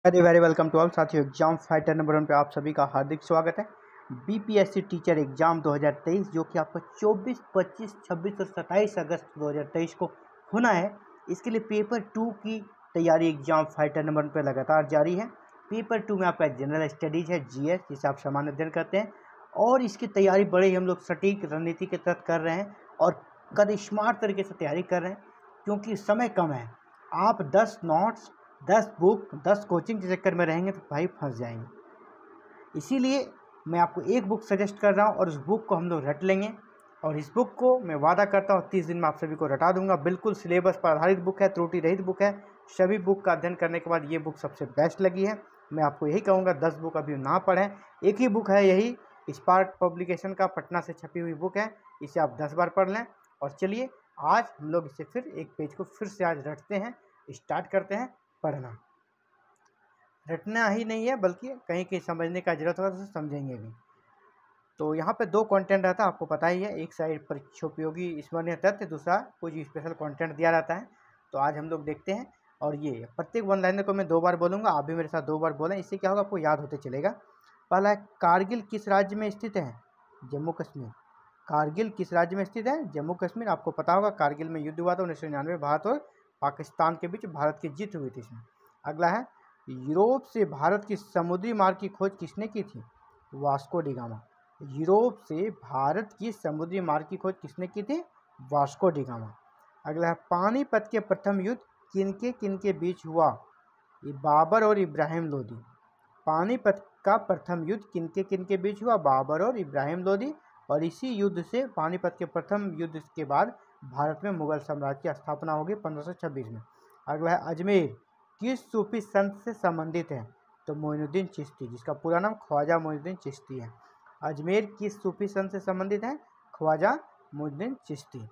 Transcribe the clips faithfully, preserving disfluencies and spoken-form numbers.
Very very welcome to all साथियों। Exam fighter number one पे आप सभी का हार्दिक स्वागत है। बीपीएससी टीचर एग्जाम दो हज़ार तेईस जो कि आपको चौबीस, पच्चीस, छब्बीस और सत्ताईस अगस्त दो हज़ार तेईस को होना है, इसके लिए पेपर टू की तैयारी एग्जाम फाइटर नंबर वन पे लगातार जारी है। पेपर टू में आपका जनरल स्टडीज है, जीएस जिसे आप सामान्य अध्ययन करते हैं, और इसकी तैयारी बड़े ही हम लोग सटीक रणनीति के तहत कर रहे हैं और कद स्मार्ट तरीके से तैयारी कर रहे हैं, क्योंकि समय कम है। आप दस नोट्स, दस बुक, दस कोचिंग के चक्कर में रहेंगे तो भाई फंस जाएंगे। इसीलिए मैं आपको एक बुक सजेस्ट कर रहा हूँ और उस बुक को हम लोग रट लेंगे, और इस बुक को मैं वादा करता हूँ तीस दिन में आप सभी को रटा दूंगा। बिल्कुल सिलेबस पर आधारित बुक है, त्रुटि रहित बुक है। सभी बुक का अध्ययन करने के बाद ये बुक सबसे बेस्ट लगी है। मैं आपको यही कहूँगा, दस बुक अभी ना पढ़ें। एक ही बुक है, यही स्पार्क पब्लिकेशन का पटना से छपी हुई बुक है, इसे आप दस बार पढ़ लें। और चलिए आज हम लोग इसे फिर एक पेज को फिर से आज रटते हैं, स्टार्ट करते हैं पढ़ना। रटना ही नहीं है बल्कि कहीं कहीं समझने का जरूरत होगा तो समझेंगे भी। तो यहाँ पे दो कंटेंट रहता है, आपको पता ही है। एक साइड परीक्षोपयोगी स्मरणीय तथ्य, दूसरा कुछ स्पेशल कंटेंट दिया रहता है। तो आज हम लोग देखते हैं, और ये प्रत्येक वन लाइनर को मैं दो बार बोलूँगा, आप भी मेरे साथ दो बार बोलें। इससे क्या होगा, आपको याद होते चलेगा। पहला है, कारगिल किस राज्य में स्थित है? जम्मू कश्मीर। कारगिल किस राज्य में स्थित है? जम्मू कश्मीर। आपको पता होगा कारगिल में युद्ध हुआ था उन्नीस सौ निन्यानवे, भारत और पाकिस्तान के बीच भारत की जीत हुई थी इसमें। अगला है, यूरोप से भारत की समुद्री मार्ग की खोज किसने की थी? Vasco da gamma. यूरोप से भारत की समुद्री मार्ग की खोज किसने की थी? Vasco da Gama. अगला है, पानीपत के प्रथम युद्ध किनके किनके बीच हुआ? ये बाबर और इब्राहिम लोदी। पानीपत का प्रथम युद्ध किनके किनके बीच हुआ? बाबर और इब्राहिम लोदी। और इसी युद्ध से, पानीपत के प्रथम युद्ध के बाद भारत में मुगल साम्राज्य की स्थापना होगी पंद्रह सौ छब्बीस में। अगला है, अजमेर किस सूफी संत से संबंधित है? तो मोइनुद्दीन चिश्ती, जिसका पूरा नाम ख्वाजा मोइनुद्दीन चिश्ती है। अजमेर किस सूफी संत से संबंधित है? ख्वाजा मोइनुद्दीन चिश्ती।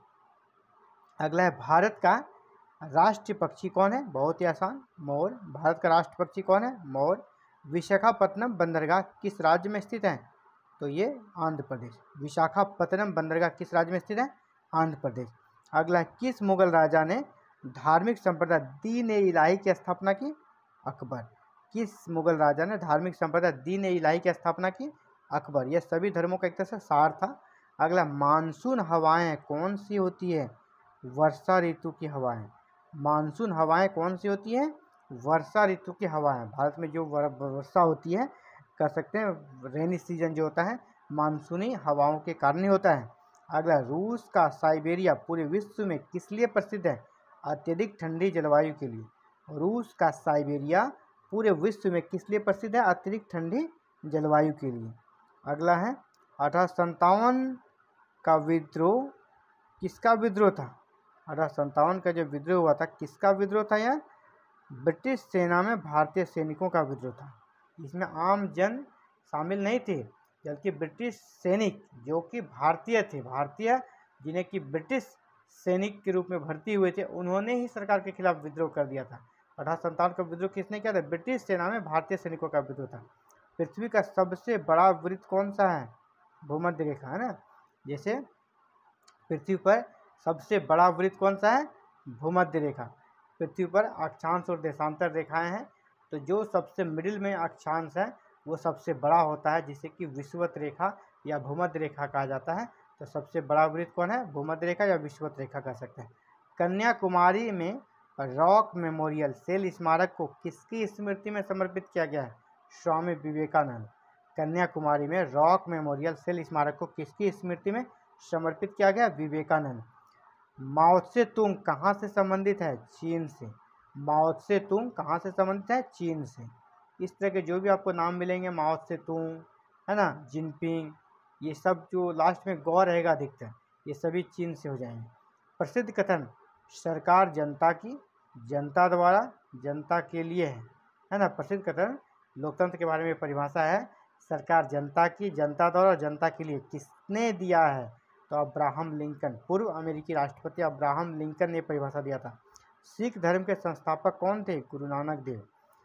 अगला है, भारत का राष्ट्रीय पक्षी कौन है? बहुत ही आसान, मोर। भारत का राष्ट्रीय पक्षी कौन है? मोर। विशाखापत्तनम बंदरगाह किस राज्य में स्थित है? तो ये आंध्र प्रदेश। विशाखापत्तनम बंदरगाह किस राज्य में स्थित है? आंध्र प्रदेश। अगला, किस मुगल राजा ने धार्मिक संप्रदाय दीन ए इलाही की स्थापना की? अकबर। किस मुगल राजा ने धार्मिक संप्रदाय दीन ए इलाही की स्थापना की? अकबर। यह सभी धर्मों का एक तरह से सार था। अगला, मानसून हवाएं कौन सी होती है? वर्षा ऋतु की हवाएं। मानसून हवाएं कौन सी होती हैं? वर्षा ऋतु की हवाएं। भारत में जो वर्षा होती है, कर सकते हैं रेनी सीजन जो होता है, मानसूनी हवाओं के कारण ही होता है। अगला, रूस का साइबेरिया पूरे विश्व में किस लिए प्रसिद्ध है? अत्यधिक ठंडी जलवायु के लिए। रूस का साइबेरिया पूरे विश्व में किस लिए प्रसिद्ध है? अत्यधिक ठंडी जलवायु के लिए। अगला है, अठारह सत्तावन का विद्रोह किसका विद्रोह था? अठारह सत्तावन का जो विद्रोह हुआ था, किसका विद्रोह था? यह ब्रिटिश सेना में भारतीय सैनिकों का विद्रोह था। इसमें आम जन शामिल नहीं थे, बल्कि ब्रिटिश सैनिक जो कि भारतीय थे, भारतीय जिन्हें कि ब्रिटिश सैनिक के रूप में भर्ती हुए थे, उन्होंने ही सरकार के खिलाफ विद्रोह कर दिया था। अठारह सत्तावन का विद्रोह किसने किया था? ब्रिटिश सेना में भारतीय सैनिकों का विद्रोह था। पृथ्वी का सबसे बड़ा वृत्त कौन सा है? भूमध्य रेखा, है ना। जैसे पृथ्वी पर सबसे बड़ा वृत्त कौन सा है? भूमध्य रेखा। पृथ्वी पर अक्षांश और देशांतर रेखाएं हैं, तो जो सबसे मिडिल में अक्षांश है वो सबसे बड़ा होता है, जिसे कि विषुवत रेखा या भूमध्य रेखा कहा जाता है। तो सबसे बड़ा वृत्त कौन है? भूमध्य रेखा या विषुवत रेखा कह सकते हैं। कन्याकुमारी में रॉक मेमोरियल सेल स्मारक को किसकी स्मृति में समर्पित किया गया है? स्वामी विवेकानंद। कन्याकुमारी में रॉक मेमोरियल सेल स्मारक को किसकी स्मृति में समर्पित किया गया? विवेकानंद। माओ त्से तुंग कहाँ से संबंधित है? चीन से। माओ त्से तुंग कहाँ से संबंधित है? चीन से। इस तरह के जो भी आपको नाम मिलेंगे, माओ त्से तुंग, है ना, जिनपिंग, ये सब जो लास्ट में गौ रहेगा अधिकतर, ये सभी चीन से हो जाएंगे। प्रसिद्ध कथन, सरकार जनता की, जनता द्वारा, जनता के लिए है, है ना। प्रसिद्ध कथन लोकतंत्र के बारे में परिभाषा है, सरकार जनता की, जनता द्वारा, जनता के लिए। किसने दिया है? तो अब्राहम लिंकन, पूर्व अमेरिकी राष्ट्रपति अब्राहम लिंकन ने परिभाषा दिया था। सिख धर्म के संस्थापक कौन थे? गुरु नानक देव।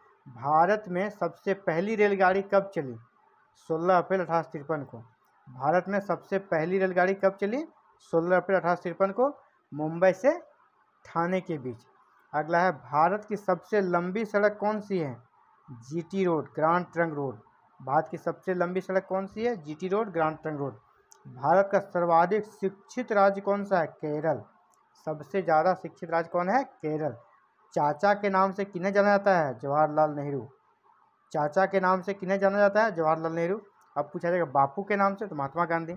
भारत में सबसे पहली रेलगाड़ी कब चली? सोलह अप्रैल अठारह सौ तिरपन को। भारत में सबसे पहली रेलगाड़ी कब चली? सोलह अप्रैल अठारह सौ तिरपन को, मुंबई से ठाणे के बीच। अगला है, भारत की सबसे लंबी सड़क कौन सी है? GT road, grand trunk road. Bharat की सबसे लंबी सड़क कौन सी है? GT road, grand trunk road. Bharat का सर्वाधिक शिक्षित राज्य कौन सा है? केरल। सबसे ज़्यादा शिक्षित राज्य कौन है? केरल। चाचा के नाम से किन्हें जाना जाता है? जवाहरलाल नेहरू। चाचा के नाम से किन्हें जाना जाता है? जवाहरलाल नेहरू। अब पूछा जाएगा बापू के नाम से, तो महात्मा गांधी।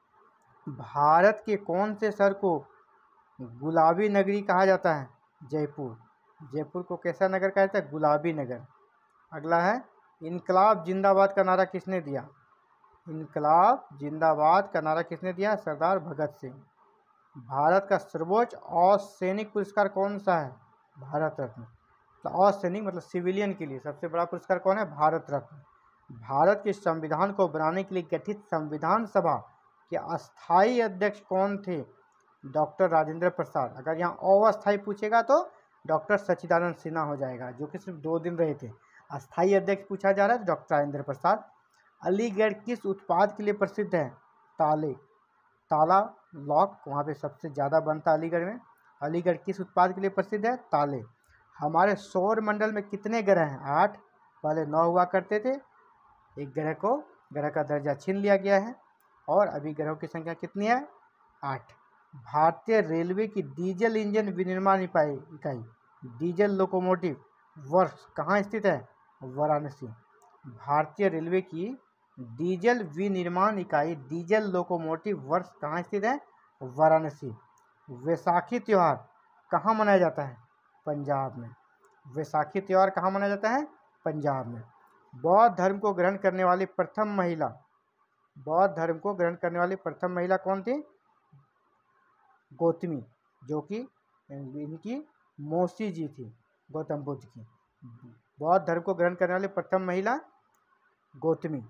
भारत के कौन से शहर को गुलाबी नगरी कहा जाता है? जयपुर। जयपुर को कैसा नगर कहा जाता है? गुलाबी नगर। अगला है, इनकलाब जिंदाबाद का नारा किसने दिया? इनकलाब जिंदाबाद का नारा किसने दिया? सरदार भगत सिंह। भारत का सर्वोच्च असैनिक पुरस्कार कौन सा है? भारत रत्न। तो असैनिक मतलब सिविलियन के लिए सबसे बड़ा पुरस्कार कौन है? भारत रत्न। भारत के संविधान को बनाने के लिए गठित संविधान सभा के अस्थायी अध्यक्ष कौन थे? डॉक्टर राजेंद्र प्रसाद। अगर यहाँ अस्थायी पूछेगा तो डॉक्टर सच्चिदानंद सिन्हा हो जाएगा, जो कि सिर्फ दो दिन रहे थे। अस्थायी अध्यक्ष पूछा जा रहा है, डॉक्टर राजेंद्र प्रसाद। अलीगढ़ किस उत्पाद के लिए प्रसिद्ध है? ताले, ताला, लॉक वहाँ पे सबसे ज़्यादा बनता है अलीगढ़ में। अलीगढ़ किस उत्पाद के लिए प्रसिद्ध है? ताले। हमारे सौर मंडल में कितने ग्रह हैं? आठ। पहले नौ हुआ करते थे। एक ग्रह को ग्रह का दर्जा छीन लिया गया है और अभी ग्रहों की संख्या कितनी है? आठ। भारतीय रेलवे की डीजल इंजन विनिर्माण इकाई इकाई डीजल लोकोमोटिव वर्क्स कहाँ स्थित है? वाराणसी। भारतीय रेलवे की डीजल विनिर्माण इकाई डीजल लोकोमोटिव वर्क्स कहाँ स्थित है? वाराणसी। वैसाखी त्यौहार कहाँ मनाया जाता है? पंजाब में। वैसाखी त्यौहार कहाँ मनाया जाता है? पंजाब में। बौद्ध धर्म को ग्रहण करने वाली प्रथम महिला बौद्ध धर्म को ग्रहण करने वाली प्रथम महिला कौन थी? गौतमी, जो कि इनकी मौसी जी थी गौतम बुद्ध की। बौद्ध धर्म को ग्रहण करने वाली प्रथम महिला गौतमी।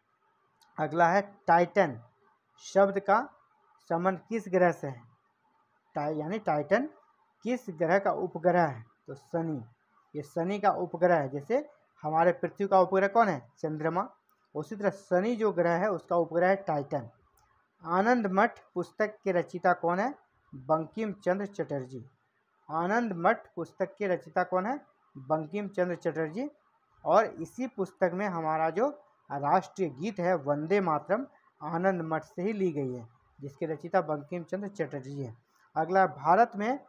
अगला है, टाइटन शब्द का संबंध किस ग्रह से है? टाइ यानी टाइटन किस ग्रह का उपग्रह है? तो शनि। ये शनि का उपग्रह है। जैसे हमारे पृथ्वी का उपग्रह कौन है? चंद्रमा। उसी तरह शनि जो ग्रह है उसका उपग्रह है टाइटन। आनंद मठ पुस्तक के रचयिता कौन है? बंकिम चंद्र चटर्जी। आनंद मठ पुस्तक के रचयिता कौन है? बंकिम चंद्र चटर्जी। और इसी पुस्तक में हमारा जो राष्ट्रीय गीत है वंदे मातरम आनंद मठ से ही ली गई है, जिसके रचयिता बंकिम चंद्र चटर्जी है। अगला, भारत में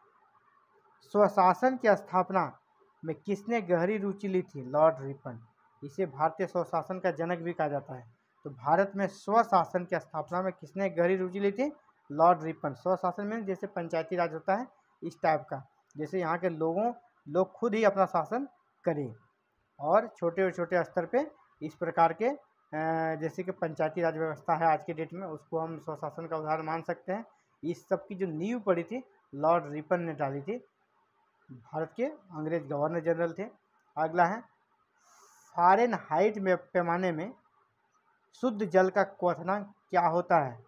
स्वशासन की स्थापना में किसने गहरी रुचि ली थी? Lord Ripon. इसे भारतीय स्वशासन का जनक भी कहा जाता है। तो भारत में स्वशासन की स्थापना में किसने गहरी रुचि ली थी? Lord Ripon. स्वशासन में जैसे पंचायती राज होता है इस टाइप का, जैसे यहाँ के लोगों लोग खुद ही अपना शासन करें और छोटे और छोटे स्तर पे इस प्रकार के जैसे कि पंचायती राज व्यवस्था है आज के डेट में, उसको हम स्वशासन का उदाहरण मान सकते हैं। इस सब की जो नींव पड़ी थी लॉर्ड रिपन ने डाली थी। भारत के अंग्रेज गवर्नर जनरल थे। अगला है, फ़ारेनहाइट में पैमाने में शुद्ध जल का क्वथनांक क्या होता है?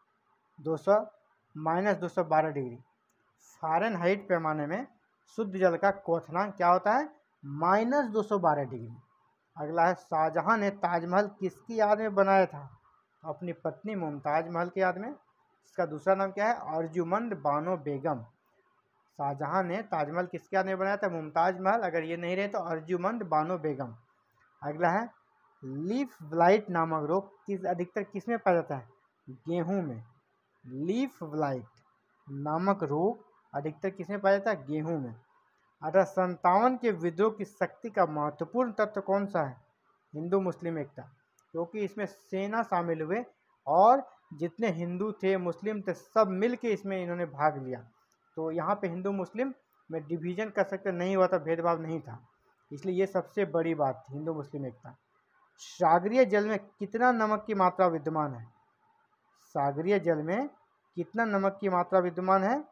दो सौ माइनस दो सौ बारह डिग्री। फ़ारेनहाइट पैमाने में शुद्ध जल का क्वथनांक क्या होता है? माइनस दो सौ बारह डिग्री। अगला है, शाहजहां ने ताजमहल किसकी याद में बनाया था? अपनी पत्नी मुमताज महल की याद में। इसका दूसरा नाम क्या है? अर्जुमंद बानो बेगम। शाहजहां ने ताजमहल किसके याद में बनाया था? मुमताज महल। अगर ये नहीं रहे तो अर्जुमंद बानो बेगम। अगला है, लीफ ब्लाइट नामक रोग किस अधिकतर किस में पाया जाता है? गेहूं में। लीफ ब्लाइट नामक रोग अधिकतर किस में पाया जाता है? गेहूं में। अठारह संतावन के विद्रोह की शक्ति का महत्वपूर्ण तत्व कौन सा है? हिंदू मुस्लिम एकता, क्योंकि इसमें सेना शामिल हुए और जितने हिंदू थे मुस्लिम थे सब मिल के इसमें इन्होंने भाग लिया। तो यहाँ पे हिंदू मुस्लिम में डिवीजन कर सकते नहीं हुआ था, भेदभाव नहीं था, इसलिए ये सबसे बड़ी बात थी, हिंदू मुस्लिम एकता। सागरीय जल में कितना नमक की मात्रा विद्यमान है? सागरीय जल में कितना नमक की मात्रा विद्यमान है?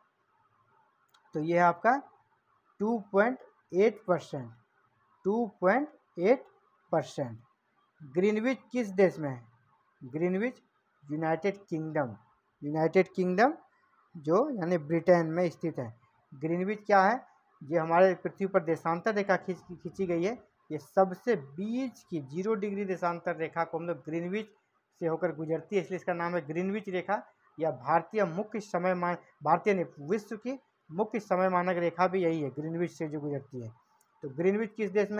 तो ये है आपका two point eight percent two point eight percent. Greenwich किस देश में है? Greenwich United Kingdom United Kingdom जो यानी ब्रिटेन में स्थित है। ग्रीनविच क्या है? ये हमारे पृथ्वी पर देशांतर रेखा खींच खींची गई है। ये सबसे बीच की जीरो डिग्री देशांतर रेखा को हम लोग ग्रीनविच से होकर गुजरती है, इसलिए इसका नाम है ग्रीनविच रेखा। या भारतीय मुख्य समय मान भारतीय ने विश्व की मुख्य समय मानक रेखा भी यही है, ग्रीनविच से जो गुजरती है। तो ग्रीनविच किस देश में है?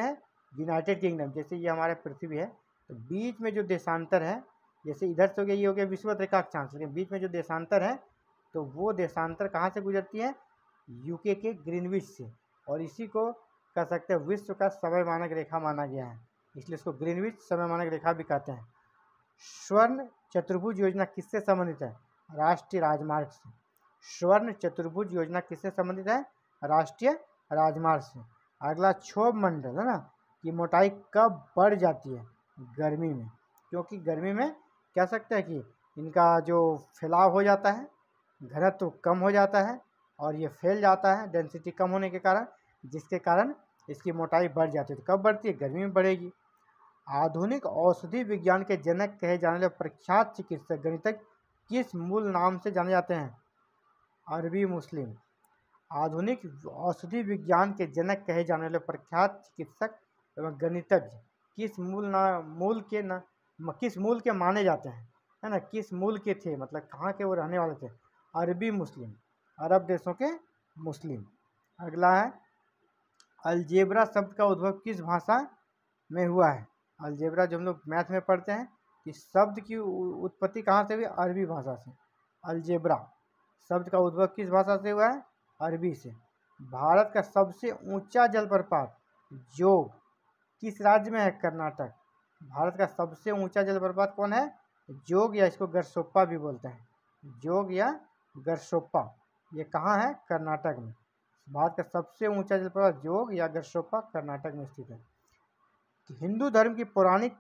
यूनाइटेड किंगडम, जैसे ये हमारा पृथ्वी है तो बीच में जो देशांतर है, जैसे इधर से हो गया, ये हो गया विषुवत रेखा अक्षांश, लेकिन बीच में जो देशांतर है तो वो देशांतर कहाँ से गुजरती है, यूके के ग्रीनविच से, और इसी को कह सकते हैं विश्व का समय मानक रेखा माना गया है, इसलिए इसको ग्रीनविच समय मानक रेखा भी कहते हैं। स्वर्ण चतुर्भुज योजना किससे संबंधित है, राष्ट्रीय राजमार्ग से। स्वर्ण चतुर्भुज योजना किससे संबंधित है, राष्ट्रीय राजमार्ग से। अगला क्षोभ मंडल है ना, कि मोटाई कब बढ़ जाती है, गर्मी में, क्योंकि गर्मी में कह सकते हैं कि इनका जो फैलाव हो जाता है, घनत्व तो कम हो जाता है और ये फैल जाता है डेंसिटी कम होने के कारण, जिसके कारण इसकी मोटाई बढ़ जाती है। तो कब बढ़ती है, गर्मी में बढ़ेगी। आधुनिक औषधि विज्ञान के जनक कहे जाने वाले प्रख्यात चिकित्सक गणितज्ञ किस मूल नाम से जाने जाते हैं, अरबी मुस्लिम। आधुनिक औषधि विज्ञान के जनक कहे जाने वाले प्रख्यात चिकित्सक एवं गणितज्ञ किस मूल ना मूल के ना किस मूल के माने जाते हैं, है ना, किस मूल के थे, मतलब कहाँ के वो रहने वाले थे, अरबी मुस्लिम, अरब देशों के मुस्लिम। अगला है अलजेब्रा शब्द का उद्भव किस भाषा में हुआ है। अलजेब्रा जो हम लोग मैथ में पढ़ते हैं, इस शब्द की उत्पत्ति कहाँ से हुई, अरबी भाषा से। अलजेब्रा शब्द का उद्भव किस भाषा से हुआ है, अरबी से। भारत का सबसे ऊंचा जलप्रपात जोग किस राज्य में है, कर्नाटक। भारत का सबसे ऊंचा जलप्रपात कौन है, जोग, या इसको गरसोप्पा भी बोलते हैं, जोग या गरसोप्पा, ये कहाँ है, कर्नाटक में। भारत का सबसे ऊंचा जलप्रपात जोग या गरसोप्पा कर्नाटक में स्थित है। हिंदू धर्म की पौराणिक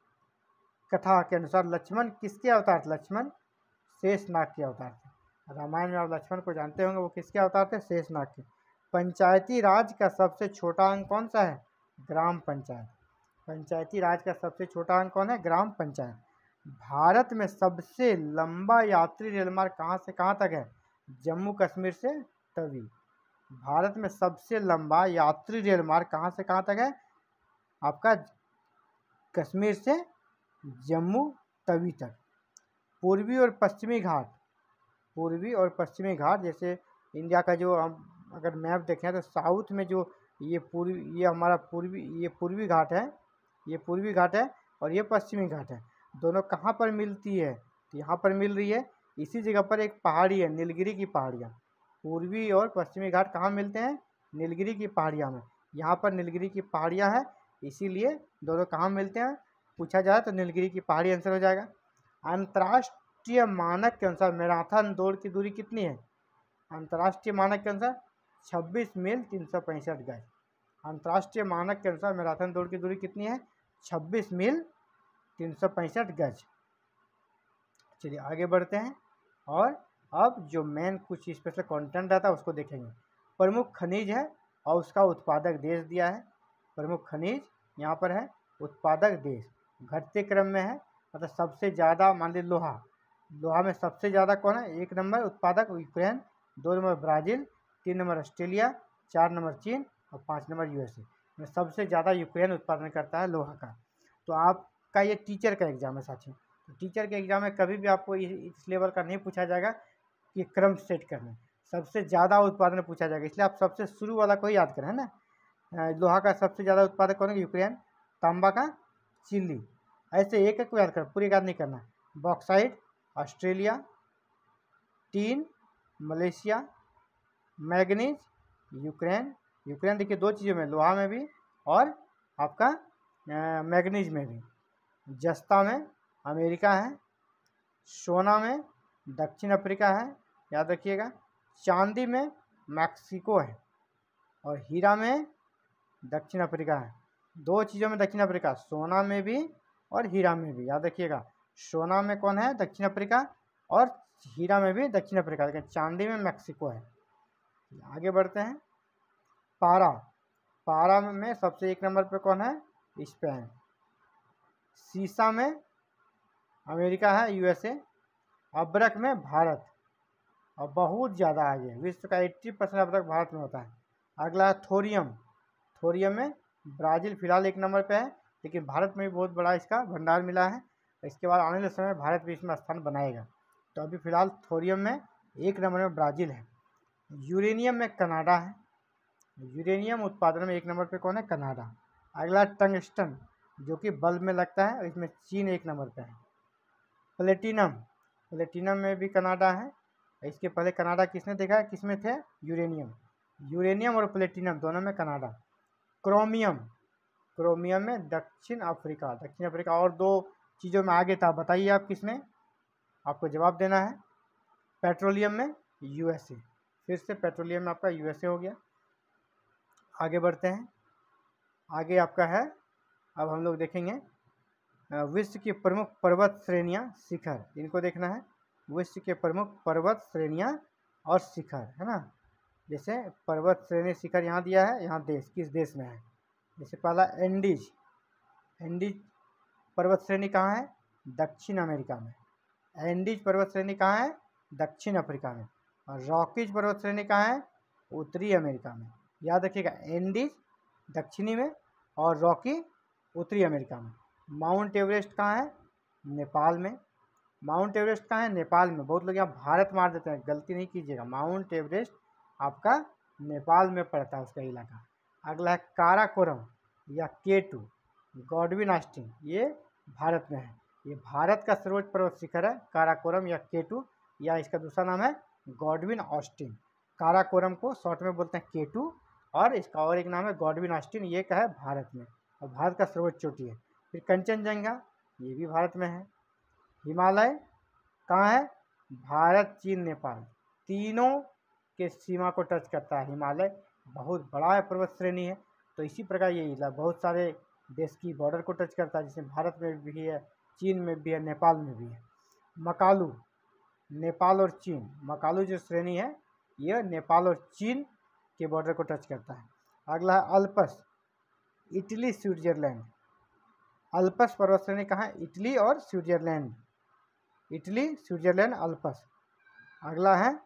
कथा के अनुसार लक्ष्मण किसके अवतार थे, लक्ष्मण शेषनाग के अवतार थे। रामायण में आप लक्ष्मण को जानते होंगे, वो किसके अवतार थे, शेषनाग के। पंचायती राज का सबसे छोटा अंग कौन सा है, ग्राम पंचायत। पंचायती राज का सबसे छोटा अंग कौन है, ग्राम पंचायत। भारत में सबसे लंबा यात्री रेलमार्ग कहाँ से कहाँ तक है, जम्मू कश्मीर से तवी। भारत में सबसे लंबा यात्री रेलमार्ग कहाँ से कहाँ तक है, आपका कश्मीर से जम्मू तवी तक। पूर्वी और पश्चिमी घाट, पूर्वी और पश्चिमी घाट, जैसे इंडिया का जो हम अगर मैप देखें तो साउथ में जो ये पूर्वी, ये हमारा पूर्वी, ये पूर्वी घाट है, ये पूर्वी घाट है और ये पश्चिमी घाट है, दोनों कहाँ पर मिलती है, तो यहाँ पर मिल रही है, इसी जगह पर एक पहाड़ी है, नीलगिरी की पहाड़ियाँ। पूर्वी और पश्चिमी घाट कहाँ मिलते हैं, नीलगिरी की पहाड़ियाँ में। यहाँ पर नीलगिरी की पहाड़ियाँ हैं, इसीलिए दोनों कहाँ मिलते हैं, पूछा जाए तो नीलगिरी की पहाड़ी आंसर हो जाएगा। अंतर्राष्ट्रीय मानक के अनुसार मैराथन दौड़ की दूरी कितनी है, अंतर्राष्ट्रीय मानक के अनुसार छब्बीस मील तीन सौ पैंसठ गज। अंतर्राष्ट्रीय मानक के अनुसार मैराथन दौड़ की दूरी कितनी है, छब्बीस मील तीन सौ पैंसठ गज। चलिए आगे बढ़ते हैं, और अब जो मेन कुछ स्पेशल कंटेंट रहता है उसको देखेंगे। प्रमुख खनिज है और उसका उत्पादक देश दिया है। प्रमुख खनिज यहाँ पर है, उत्पादक देश घटते क्रम में है, मतलब सबसे ज़्यादा मान लीजिए लोहा, लोहा में सबसे ज़्यादा कौन है, एक नंबर उत्पादक यूक्रेन, दो नंबर ब्राज़ील, तीन नंबर ऑस्ट्रेलिया, चार नंबर चीन और पाँच नंबर यूएसए में सबसे ज़्यादा यूक्रेन उत्पादन करता है लोहा का। तो आपका ये टीचर का एग्जाम है साथियों, तो टीचर के एग्जाम में कभी भी आपको इस लेवल का नहीं पूछा जाएगा कि क्रम सेट करना, सबसे ज़्यादा उत्पादन पूछा जाएगा, इसलिए आप सबसे शुरू वाला को ही याद करें, है ना। लोहा का सबसे ज़्यादा उत्पादक कौन है, यूक्रेन। तांबा का चिली, ऐसे एक एक को याद कर, पूरी याद नहीं करना। Bauxite Australia, tin Malaysia, manganese Ukraine. Ukraine देखिए दो चीज़ों में, लोहा में भी और आपका मैग्नीज में भी। जस्ता में अमेरिका है, सोना में दक्षिण अफ्रीका है, याद रखिएगा। चांदी में मैक्सिको है और हीरा में दक्षिण अफ्रीका है। दो चीज़ों में दक्षिण अफ्रीका, सोना में भी और हीरा में भी, याद रखिएगा। सोना में कौन है, दक्षिण अफ्रीका, और हीरा में भी दक्षिण अफ्रीका, लेकिन चांदी में मैक्सिको है। आगे बढ़ते हैं। पारा, पारा में सबसे एक नंबर पे कौन है, स्पेन। सीसा में अमेरिका है, यूएसए। अब्रक में भारत, और बहुत ज़्यादा आगे, विश्व का अस्सी परसेंट अब्रक भारत में होता है। अगला है थोरियम, थोरियम में ब्राज़ील फिलहाल एक नंबर पे है, लेकिन भारत में भी बहुत बड़ा इसका भंडार मिला है। इसके बाद आने वाले समय भारत भी इसमें स्थान बनाएगा। तो अभी फिलहाल थोरियम में एक नंबर में ब्राज़ील है। यूरेनियम में कनाडा है, यूरेनियम उत्पादन में एक नंबर पे कौन है, कनाडा। अगला टंगस्टन जो कि बल्ब में लगता है, इसमें चीन एक नंबर पे है। प्लेटिनम, प्लेटिनम में भी कनाडा है। इसके पहले कनाडा किसने देखा है, किसमें थे, यूरेनियम, यूरेनियम और प्लेटिनम दोनों में कनाडा। क्रोमियम, क्रोमियम में दक्षिण अफ्रीका, दक्षिण अफ्रीका। और दो चीज़ों में आगे था, बताइए आप किसमें, आपको जवाब देना है। पेट्रोलियम में यूएसए, फिर से पेट्रोलियम में आपका यूएसए हो गया। आगे बढ़ते हैं, आगे आपका है, अब हम लोग देखेंगे विश्व की प्रमुख पर्वत श्रेणियां शिखर, इनको देखना है। विश्व के प्रमुख पर्वत श्रेणियां और शिखर, है ना। जैसे पर्वत श्रेणी शिखर यहाँ दिया है, यहाँ देश किस देश में है। जैसे पहला एंडीज, एंडीज पर्वत श्रेणी कहाँ है, दक्षिण अमेरिका में। एंडीज पर्वत श्रेणी कहाँ है, दक्षिण अफ्रीका में। और रॉकीज पर्वत श्रेणी कहाँ है, उत्तरी अमेरिका में। याद रखिएगा, एंडीज दक्षिणी में और रॉकी उत्तरी अमेरिका में। माउंट एवरेस्ट कहाँ है, नेपाल में। माउंट एवरेस्ट कहाँ है, नेपाल में। बहुत लोग यहाँ भारत मार देते हैं, गलती नहीं कीजिएगा, माउंट एवरेस्ट आपका नेपाल में पड़ता है उसका इलाका। अगला है काराकोरम या केटू, गॉडविन ऑस्टिन, ये भारत में है। ये भारत का सर्वोच्च पर्वत शिखर है काराकोरम या केटू, या इसका दूसरा नाम है गॉडविन ऑस्टिन। काराकोरम को शॉर्ट में बोलते हैं केटू, और इसका और एक नाम है गॉडविन ऑस्टिन, ये का है भारत में, और भारत का सर्वोच्च चोटी है। फिर कंचनजंगा, ये भी भारत में है। हिमालय कहाँ है, भारत, चीन, नेपाल, तीनों के सीमा को टच करता है हिमालय। बहुत बड़ा है, पर्वत श्रेणी है। तो इसी प्रकार ये इला बहुत सारे देश की बॉर्डर को टच करता है, जिसमें भारत में भी है, चीन में भी है, नेपाल में भी है। मकालू, नेपाल और चीन, मकालू जो श्रेणी है यह नेपाल और चीन के बॉर्डर को टच करता है। अगला है अल्पस, इटली, स्विट्जरलैंड। अल्पस पर्वत श्रेणी कहाँ है, इटली और स्विट्जरलैंड, इटली, स्विट्जरलैंड, अल्पस। अगला है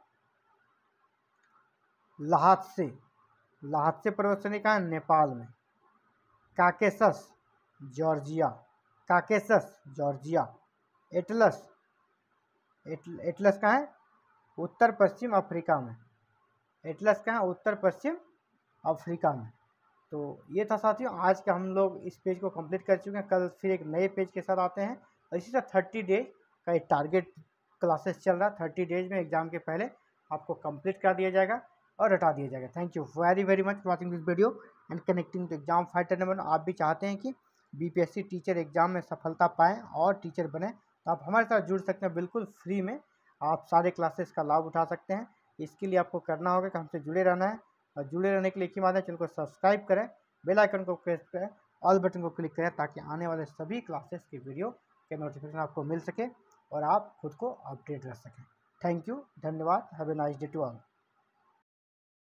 लहात्से, लहात्से पर्वत श्रेणी कहाँ है, नेपाल में। Caucasus, Georgia, Caucasus, Georgia. Atlas, एटल, एटलस कहाँ है, उत्तर पश्चिम अफ्रीका में। एटलस कहाँ है, उत्तर पश्चिम अफ्रीका में। तो ये था साथियों, आज का हम लोग इस पेज को कंप्लीट कर चुके हैं। कल फिर एक नए पेज के साथ आते हैं। और इसी तरह थर्टी डेज का एक टारगेट क्लासेस चल रहा है। थर्टी डेज में एग्जाम के पहले आपको कंप्लीट कर दिया जाएगा और हटा दिया जाएगा। Thank you very very much for watching this video and connecting to exam fighter number. आप भी चाहते हैं कि बीपीएससी टीचर एग्जाम में सफलता पाएँ और टीचर बने, तो आप हमारे साथ जुड़ सकते हैं। बिल्कुल फ्री में आप सारे क्लासेस का लाभ उठा सकते हैं। इसके लिए आपको करना होगा कि हमसे जुड़े रहना है, और जुड़े रहने के लिए एक ही बात है, चैनल को सब्सक्राइब करें, बेल आइकन को प्रेस करें, ऑल बटन को क्लिक करें, ताकि आने वाले सभी क्लासेस की वीडियो के नोटिफिकेशन आपको मिल सके और आप खुद को अपडेट रख सकें। थैंक यू, धन्यवाद, have a nice day to all.